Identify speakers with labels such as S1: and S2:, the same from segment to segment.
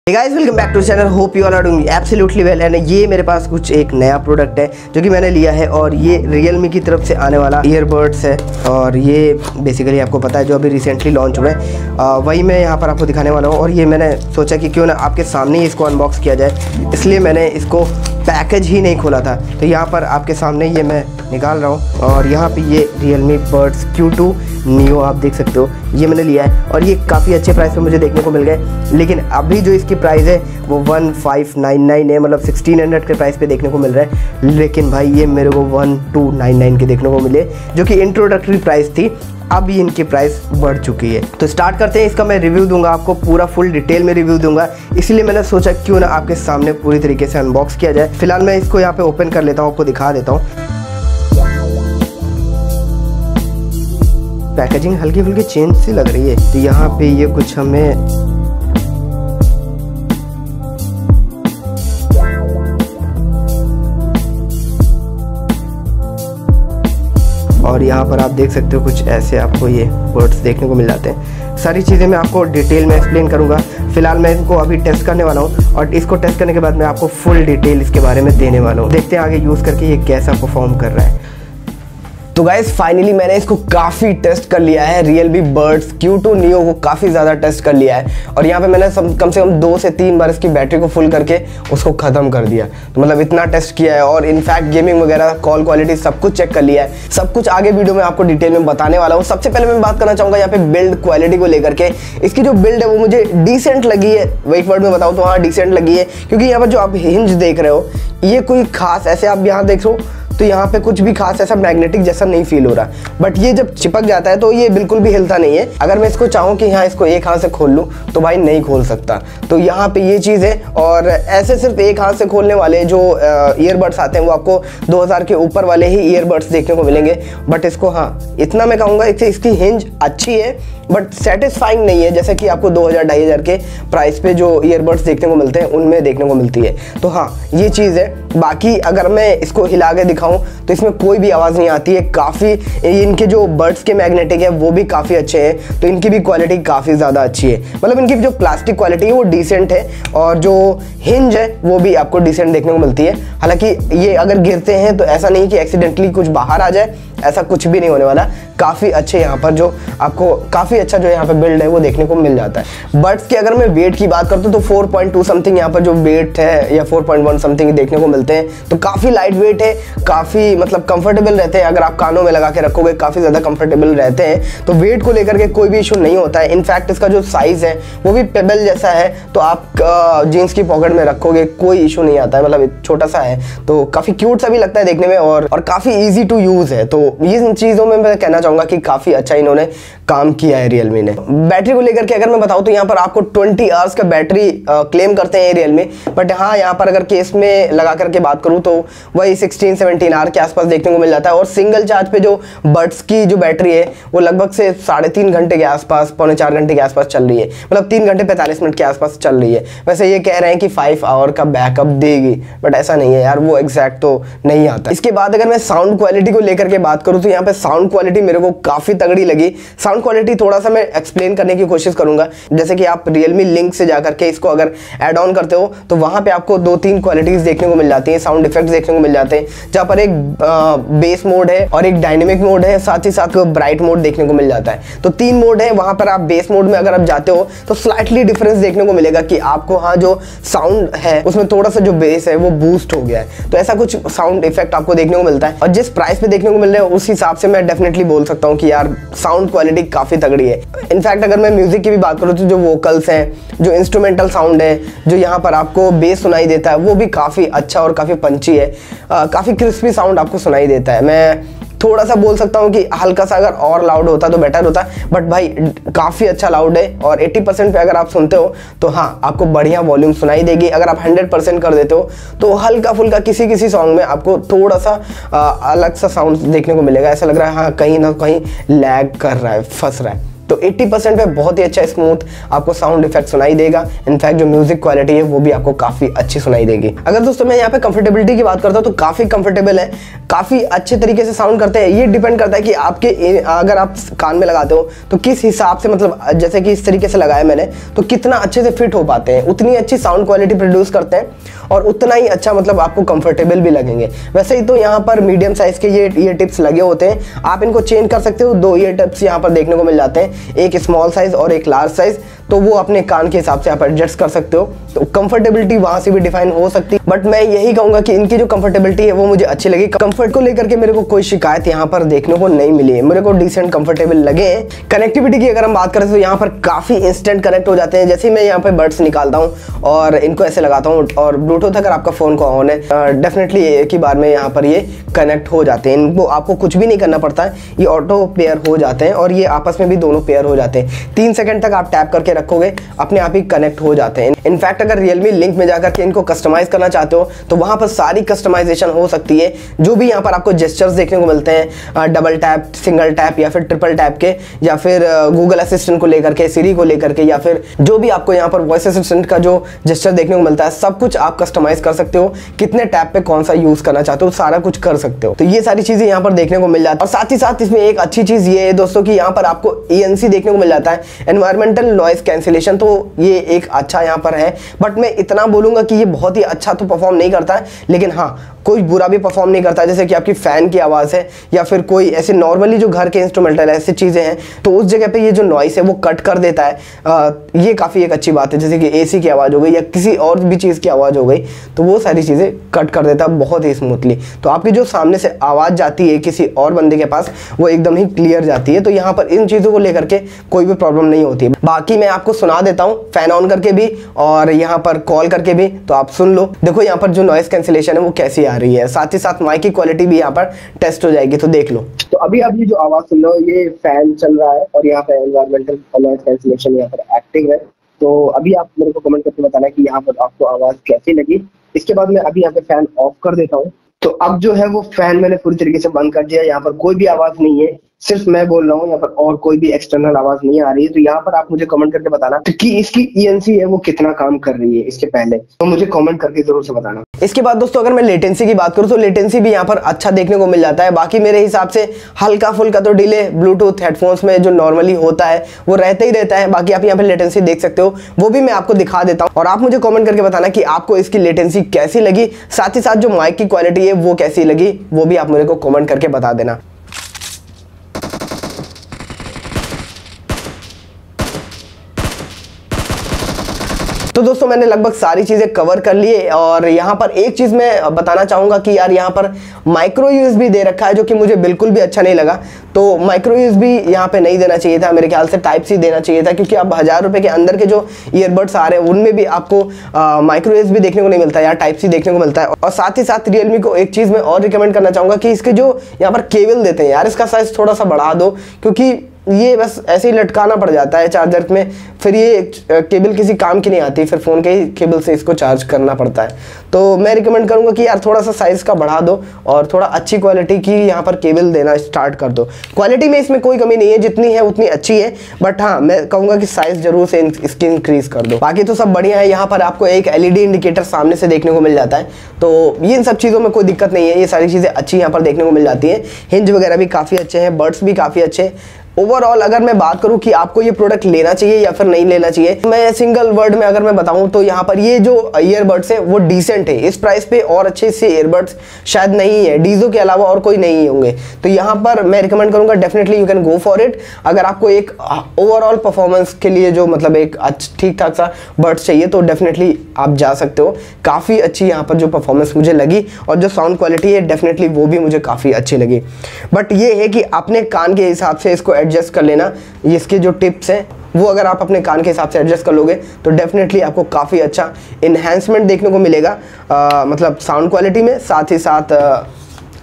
S1: Hey guys, welcome back to channel. Hope you all are doing absolutely well. And ये मेरे पास कुछ एक नया प्रोडक्ट है जो कि मैंने लिया है और ये Realme की तरफ से आने वाला ईयरबड्स है और ये बेसिकली आपको पता है जो अभी रिसेंटली लॉन्च हुए हैं वही मैं यहाँ पर आपको दिखाने वाला हूँ। और ये मैंने सोचा कि क्यों ना आपके सामने ही इसको अनबॉक्स किया जाए, इसलिए मैंने इसको पैकेज ही नहीं खोला था। तो यहाँ पर आपके सामने ये मैं निकाल रहा हूँ और यहाँ पे ये Realme Buds Q2 Neo आप देख सकते हो, ये मैंने लिया है और ये काफ़ी अच्छे प्राइस पे मुझे देखने को मिल गए। लेकिन अभी जो इसकी प्राइस है वो 1599 है, मतलब 1600 के प्राइस पे देखने को मिल रहा है। लेकिन भाई ये मेरे को 1299 के देखने को मिले, जो कि इंट्रोडक्टरी प्राइस थी। अब ये इनकी प्राइस बढ़ चुकी है। तो स्टार्ट करते हैं। इसका मैं रिव्यू दूंगा, आपको पूरा फुल डिटेल में रिव्यू दूंगा, इसलिए मैंने सोचा क्यों ना आपके सामने पूरी तरीके से अनबॉक्स किया जाए। फिलहाल मैं इसको यहाँ पे ओपन कर लेता हूँ, आपको दिखा देता हूँ। पैकेजिंग हल्की फुल्की चेंज सी लग रही है। तो यहाँ पे ये कुछ हमें और यहाँ पर आप देख सकते हो कुछ ऐसे आपको ये बर्ड्स देखने को मिल जाते हैं। सारी चीज़ें मैं आपको डिटेल में एक्सप्लेन करूँगा। फिलहाल मैं इनको अभी टेस्ट करने वाला हूँ और इसको टेस्ट करने के बाद मैं आपको फुल डिटेल इसके बारे में देने वाला हूँ। देखते हैं आगे यूज़ करके ये कैसा परफॉर्म कर रहा है। तो गाइस फाइनली मैंने इसको काफ़ी टेस्ट कर लिया है। Realme Buds Q2 Neo को काफ़ी ज़्यादा टेस्ट कर लिया है और यहाँ पे मैंने कम से कम 2 से 3 बार इसकी बैटरी को फुल करके उसको ख़त्म कर दिया। तो मतलब इतना टेस्ट किया है और इनफैक्ट गेमिंग वगैरह, कॉल क्वालिटी सब कुछ चेक कर लिया है। सब कुछ आगे वीडियो में आपको डिटेल में बताने वाला हूँ। सबसे पहले मैं बात करना चाहूँगा यहाँ पे बिल्ड क्वालिटी को लेकर के। इसकी जो बिल्ड है वो मुझे डिसेंट लगी है। एक वर्ड में बताऊँ तो हाँ डिसेंट लगी है, क्योंकि यहाँ पर जो आप हिंज देख रहे हो ये कोई खास ऐसे आप यहाँ देख रहे हो तो यहाँ पे कुछ भी खास ऐसा मैग्नेटिक जैसा नहीं फील हो रहा, बट ये जब चिपक जाता है तो ये बिल्कुल भी हिलता नहीं है। अगर मैं इसको चाहूँ कि हाँ इसको एक हाथ से खोल लूँ तो भाई नहीं खोल सकता। तो यहाँ पे ये चीज़ है। और ऐसे सिर्फ एक हाथ से खोलने वाले जो ईयरबड्स आते हैं वो आपको 2000 के ऊपर वाले ही ईयरबड्स देखने को मिलेंगे। बट इसको हाँ इतना मैं कहूँगा इसकी हिंज अच्छी है बट सेटिस्फाइंग नहीं है, जैसे कि आपको 2000-2500 के प्राइस पे जो ईयरबड्स देखने को मिलते हैं उनमें देखने को मिलती है। तो हाँ ये चीज़ है। बाकी अगर मैं इसको हिला के दिखाऊं तो इसमें कोई भी आवाज़ नहीं आती है। काफ़ी इनके जो बड्स के मैग्नेटिक है वो भी काफ़ी अच्छे हैं, तो इनकी भी क्वालिटी काफ़ी ज़्यादा अच्छी है। मतलब इनकी जो प्लास्टिक क्वालिटी है वो डिसेंट है और जो हिंज है वो भी आपको डिसेंट देखने को मिलती है। हालांकि ये अगर गिरते हैं तो ऐसा नहीं कि एक्सीडेंटली कुछ बाहर आ जाए, ऐसा कुछ भी नहीं होने वाला। काफ़ी अच्छे यहाँ पर जो आपको काफ़ी अच्छा जो यहाँ पे बिल्ड है वो देखने को मिल जाता है। बड्स की अगर मैं वेट की बात करता हूँ तो 4.2 समथिंग यहाँ पर जो वेट है या 4.1 समथिंग देखने को मिलते हैं। तो काफ़ी लाइट वेट है, काफ़ी मतलब कंफर्टेबल रहते हैं। अगर आप कानों में लगा के रखोगे काफ़ी ज़्यादा कंफर्टेबल रहते हैं। तो वेट को लेकर के कोई भी इशू नहीं होता है। इनफैक्ट इसका जो साइज़ है वो भी पेबल जैसा है, तो आप जीन्स की पॉकेट में रखोगे कोई इशू नहीं आता है। मतलब छोटा सा है तो काफ़ी क्यूट सा भी लगता है देखने में और काफ़ी ईजी टू यूज़ है। तो ये चीज़ों में मैं कहना चाहूँगा कि काफ़ी अच्छा इन्होंने काम किया है Realme ने। बैटरी को लेकर के अगर मैं बताऊँ तो यहाँ पर आपको 20 आवर्स का बैटरी क्लेम करते हैं Realme, बट हाँ यहाँ पर अगर केस में लगा करके बात करूँ तो वही 16-17 आवर के आसपास देखने को मिल जाता है। और सिंगल चार्ज पे जो बड्स की जो बैटरी है वो लगभग से 3.5 घंटे के आसपास, 3.25 घंटे के आसपास चल रही है। मतलब 3 घंटे 45 मिनट के आसपास चल रही है। वैसे ये कह रहे हैं कि 5 आवर का बैकअप देगी, बट ऐसा नहीं है यार, वो एग्जैक्ट तो नहीं आता। इसके बाद अगर मैं साउंड क्वालिटी को लेकर के बात करूँ तो यहाँ पे साउंड क्वालिटी मेरे को काफ़ी तगड़ी लगी। साउंड क्वालिटी थोड़ा सा मैं एक्सप्लेन करने की कोशिश करूंगा। जैसे कि आप Realme लिंक से जाकर के इसको अगर ऐड ऑन करते हो तो वहां पे आपको 2-3 क्वालिटीज देखने को मिल जाती हैं, साउंड इफेक्ट्स देखने को मिल जाते हैं, जहां पर एक बेस मोड है और एक डायनेमिक मोड है, साथ ही साथ ब्राइट मोड देखने को मिल जाता है। तो 3 मोड है। वहां पर आप बेस मोड में अगर आप जाते हो तो स्लाइटली डिफरेंस देखने को मिलेगा कि आपको हाँ जो साउंड है उसमें थोड़ा सा जो बेस है वो बूस्ट हो गया है। तो ऐसा कुछ साउंड इफेक्ट आपको देखने को मिलता है और जिस प्राइस पे देखने को मिल रहा है उस हिसाब से मैं डेफिनेटली बोल सकता हूँ कि यार साउंड क्वालिटी काफ़ी तगड़ी है। इनफैक्ट अगर मैं म्यूजिक की भी बात करूँ तो जो वोकल्स हैं, जो इंस्ट्रूमेंटल साउंड है, जो यहाँ पर आपको बेस सुनाई देता है वो भी काफ़ी अच्छा और काफ़ी पंची है। काफ़ी क्रिस्पी साउंड आपको सुनाई देता है। मैं थोड़ा सा बोल सकता हूँ कि हल्का सा अगर और लाउड होता तो बेटर होता, बट भाई काफ़ी अच्छा लाउड है। और 80% पे अगर आप सुनते हो तो हाँ आपको बढ़िया वॉल्यूम सुनाई देगी। अगर आप 100% कर देते हो तो हल्का फुल्का किसी सॉन्ग में आपको थोड़ा सा अलग सा साउंड देखने को मिलेगा। ऐसा लग रहा है हाँ कहीं ना कहीं लैग कर रहा है, फंस रहा है। तो 80% पे बहुत ही अच्छा स्मूथ आपको साउंड इफेक्ट सुनाई देगा। इनफैक्ट जो म्यूजिक क्वालिटी है वो भी आपको काफी अच्छी सुनाई देगी। अगर दोस्तों मैं यहाँ पे कंफर्टेबिलिटी की बात करता हूँ तो काफी कंफर्टेबल है, काफी अच्छे तरीके से साउंड करते हैं। ये डिपेंड करता है कि आपके अगर आप कान में लगाते हो तो किस हिसाब से, मतलब जैसे कि इस तरीके से लगाया मैंने तो कितना अच्छे से फिट हो पाते हैं, उतनी अच्छी साउंड क्वालिटी प्रोड्यूस करते हैं और उतना ही अच्छा मतलब आपको कंफर्टेबल भी लगेंगे। वैसे ही तो यहाँ पर मीडियम साइज के ये टिप्स लगे होते हैं, आप इनको चेंज कर सकते हो। 2 ईयर टिप्स यहाँ पर देखने को मिल जाते हैं, एक स्मॉल साइज और एक लार्ज साइज, तो वो अपने कान के हिसाब से आप एडजस्ट कर सकते हो। तो कंफर्टेबिलिटी वहां से भी डिफाइन हो सकती है, बट मैं यही कहूंगा कि इनकी जो कंफर्टेबिलिटी है वो मुझे अच्छी लगी। कंफर्ट को लेकर के मेरे को कोई शिकायत यहाँ पर देखने को नहीं मिली है, मेरे को डिसेंट कंफर्टेबल लगे हैं। कनेक्टिविटी की अगर हम बात करें तो यहाँ पर काफी इंस्टेंट कनेक्ट हो जाते हैं। जैसे मैं यहाँ पे बड्स निकालता हूँ और इनको ऐसे लगाता हूँ और ब्लूटूथ अगर आपका फोन को ऑन है डेफिनेटली एक ही बार में यहाँ पर ये कनेक्ट हो जाते हैं। इनको आपको कुछ भी नहीं करना पड़ता है, ये ऑटो पेयर हो जाते हैं और ये आपस में भी दोनों पेयर हो जाते हैं। 3 सेकंड तक आप टैप करके रखोगे, अपने आप ही कनेक्ट हो जाते हैं। इनफैक्ट अगर Realme लिंक में जाकर के इनको कस्टमाइज करना चाहते हो तो वहां पर सारी कस्टमाइजेशन हो सकती है। जो भी यहाँ पर आपको जेस्चर्स देखने को मिलते हैं, डबल टैप, सिंगल टैप या फिर ट्रिपल टैप के, या फिर गूगल असिस्टेंट को लेकर के, सिरी को लेकर के, या फिर जो भी आपको यहाँ पर वॉइस असिस्टेंट का जो जेस्चर देखने को मिलता है, सब कुछ आप कस्टमाइज कर सकते हो। कितने टैप पे कौन सा यूज करना चाहते हो सारा कुछ कर सकते हो। तो ये सारी चीजें यहाँ पर देखने को मिल जाती है। और साथ ही साथ इसमें एक अच्छी चीज ये है दोस्तों कि यहाँ पर आपको ENC देखने को मिल जाता है, एनवायरमेंटल नॉइस कैंसिलेशन। तो ये एक अच्छा यहाँ पर है, बट मैं इतना बोलूंगा कि ये बहुत ही अच्छा तो परफॉर्म नहीं करता है, लेकिन हाँ कोई बुरा भी परफॉर्म नहीं करता। जैसे कि आपकी फैन की आवाज़ है या फिर कोई ऐसे नॉर्मली जो घर के इंस्ट्रूमेंटल ऐसी चीज़ें हैं तो उस जगह पे ये जो नॉइस है वो कट कर देता है। ये काफ़ी एक अच्छी बात है। जैसे कि AC की आवाज़ हो गई या किसी और भी चीज़ की आवाज़ हो गई तो वो सारी चीज़ें कट कर देता है बहुत ही स्मूथली। तो आपकी जो सामने से आवाज़ जाती है किसी और बंदे के पास वो एकदम ही क्लियर जाती है। तो यहाँ पर इन चीज़ों को लेकर के कोई भी प्रॉब्लम नहीं होती है। बाकी मैं आपको सुना देता हूँ फैन ऑन करके भी और यहाँ पर कॉल करके भी, तो आप सुन लो। देखो यहाँ पर जो नॉइस कैंसिलेशन है वो कैसी आ रही है, साथ ही साथ माइक की क्वालिटी भी यहाँ पर टेस्ट हो जाएगी। तो देख लो। तो अभी आप ये जो आवाज सुन रहे हो ये फैन चल रहा है और यहाँ पर एनवायरमेंटल नॉइस कैंसिलेशन यहाँ पर एक्टिव है। तो अभी आप मेरे को कमेंट करके बताना कि यहाँ पर आपको आवाज कैसी लगी। इसके बाद मैं अभी यहाँ पे फैन ऑफ कर देता हूँ। तो अब जो है वो फैन मैंने पूरी तरीके से बंद कर दिया। यहाँ पर कोई भी आवाज नहीं है, सिर्फ मैं बोल रहा हूँ यहाँ पर और कोई भी एक्सटर्नल आवाज नहीं आ रही है। तो यहाँ पर आप मुझे कमेंट करके बताना कि इसकी ENC है वो कितना काम कर रही है इसके पहले, तो मुझे कमेंट करके जरूर से बताना। इसके बाद दोस्तों अगर मैं लेटेंसी की बात करूँ तो लेटेंसी भी यहाँ पर अच्छा देखने को मिल जाता है। बाकी मेरे हिसाब से हल्का फुल्का तो डिले ब्लूटूथ हेडफोन्स में जो नॉर्मली होता है वो रहता ही रहता है। बाकी आप यहाँ पर लेटेंसी देख सकते हो, वो भी मैं आपको दिखा देता हूँ और आप मुझे कॉमेंट करके बताना कि आपको इसकी लेटेंसी कैसी लगी। साथ ही साथ जो माइक की क्वालिटी है वो कैसी लगी वो भी आप मेरे को कॉमेंट करके बता देना। तो दोस्तों मैंने लगभग सारी चीज़ें कवर कर ली और यहाँ पर एक चीज़ मैं बताना चाहूँगा कि यार यहाँ पर माइक्रो USB दे रखा है जो कि मुझे बिल्कुल भी अच्छा नहीं लगा। तो माइक्रो USB यहाँ पे नहीं देना चाहिए था, मेरे ख्याल से टाइप C देना चाहिए था, क्योंकि अब 1000 रुपये के अंदर के जो ईयरबड्स आ रहे हैं उनमें भी आपको माइक्रो USB देखने को नहीं मिलता है, यार टाइप C देखने को मिलता है। और साथ ही साथ Realme को एक चीज़ मैं और रिकमेंड करना चाहूँगा कि इसके जो यहाँ पर केबल देते हैं यार इसका साइज़ थोड़ा सा बढ़ा दो, क्योंकि ये बस ऐसे ही लटकाना पड़ जाता है चार्जर में, फिर ये केबल किसी काम की नहीं आती, फिर फ़ोन के ही केबल से इसको चार्ज करना पड़ता है। तो मैं रिकमेंड करूंगा कि यार थोड़ा सा साइज़ का बढ़ा दो और थोड़ा अच्छी क्वालिटी की यहाँ पर केबल देना स्टार्ट कर दो। क्वालिटी में इसमें कोई कमी नहीं है, जितनी है उतनी अच्छी है, बट हाँ मैं कहूँगा कि साइज़ जरूर से इसकी इंक्रीज़ कर दो। बाकी तो सब बढ़िया है। यहाँ पर आपको एक LED इंडिकेटर सामने से देखने को मिल जाता है, तो ये इन सब चीज़ों में कोई दिक्कत नहीं है, ये सारी चीज़ें अच्छी यहाँ पर देखने को मिल जाती है। हिंज वगैरह भी काफ़ी अच्छे हैं, बड्स भी काफ़ी अच्छे। ओवरऑल अगर मैं बात करूं कि आपको ये प्रोडक्ट लेना चाहिए या फिर नहीं लेना चाहिए, मैं सिंगल वर्ड में अगर मैं बताऊं तो यहाँ पर ये जो ईयरबड्स है वो डिसेंट है। इस प्राइस पे और अच्छे से ईयरबड्स शायद नहीं है, डीजो के अलावा और कोई नहीं होंगे। तो यहाँ पर मैं रिकमेंड करूंगा definitely you can go for it. अगर आपको एक ओवरऑल परफॉर्मेंस के लिए जो मतलब एक ठीक ठाक सा बड्स चाहिए तो डेफिनेटली आप जा सकते हो। काफ़ी अच्छी यहाँ पर जो परफॉर्मेंस मुझे लगी और जो साउंड क्वालिटी है डेफिनेटली वो भी मुझे काफ़ी अच्छी लगी। बट ये है कि अपने कान के हिसाब से इसको एडजस्ट कर लेना। इसके जो टिप्स हैं वो अगर आप अपने कान के हिसाब से एडजस्ट कर लोगे तो डेफिनेटली आपको काफ़ी अच्छा इन्हेंसमेंट देखने को मिलेगा, मतलब साउंड क्वालिटी में, साथ ही साथ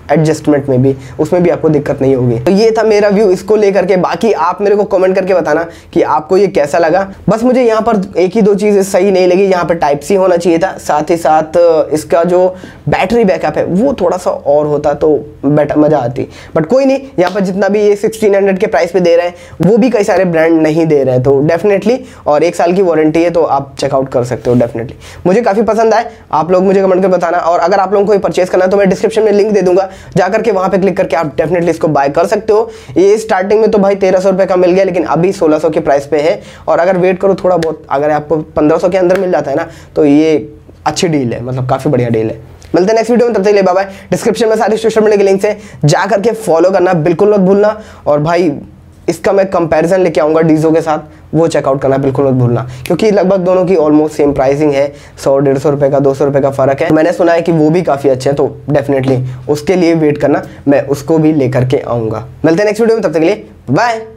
S1: एडजस्टमेंट में भी, उसमें भी आपको दिक्कत नहीं होगी। तो ये था मेरा व्यू इसको लेकर के। बाकी आप मेरे को कमेंट करके बताना कि आपको ये कैसा लगा। बस मुझे यहाँ पर एक ही दो चीज़ें सही नहीं लगी, यहाँ पर टाइप सी होना चाहिए था, साथ ही साथ इसका जो बैटरी बैकअप है वो थोड़ा सा और होता तो बेटर मज़ा आती। बट कोई नहीं, यहाँ पर जितना भी ये 1600 के प्राइस पे दे रहे हैं वो भी कई सारे ब्रांड नहीं दे रहे हैं, तो डेफिनेटली, और 1 साल की वारंटी है तो आप चेकआउट कर सकते हो डेफिनेटली। मुझे काफ़ी पसंद आए, आप लोग मुझे कमेंट कर बताना। और अगर आप लोगों को परचेस करना है तो मैं डिस्क्रिप्शन में लिंक दे दूंगा, जाकर के वहाँ पे क्लिक करके आप डेफिनेटली इसको बाय कर सकते हो। ये स्टार्टिंग में तो भाई 1300 रुपये का मिल गया, लेकिन अभी 1600 के प्राइस पे है। और अगर वेट करो थोड़ा बहुत, अगर आपको 1500 के अंदर मिल जाता है ना, तो ये अच्छी डील है, मतलब काफ़ी बढ़िया डील है। मिलते हैं नेक्स्ट वीडियो में, तब तक के लिए बाय बाय। डिस्क्रिप्शन में सारे सोशल मीडिया के लिंक्स है, जा करके फॉलो करना बिल्कुल मत भूलना। और भाई इसका मैं कंपैरिजन लेके आऊँगा डीजो के साथ, वो चेकआउट करना बिल्कुल मत भूलना, क्योंकि लगभग दोनों की ऑलमोस्ट सेम प्राइसिंग है। 100-150 रुपये का, 200 रुपये का फ़र्क है। मैंने सुना है कि वो भी काफ़ी अच्छे हैं, तो डेफिनेटली उसके लिए वेट करना, मैं उसको भी लेकर के आऊँगा। मिलते हैं नेक्स्ट वीडियो में, तब तक के लिए बाय।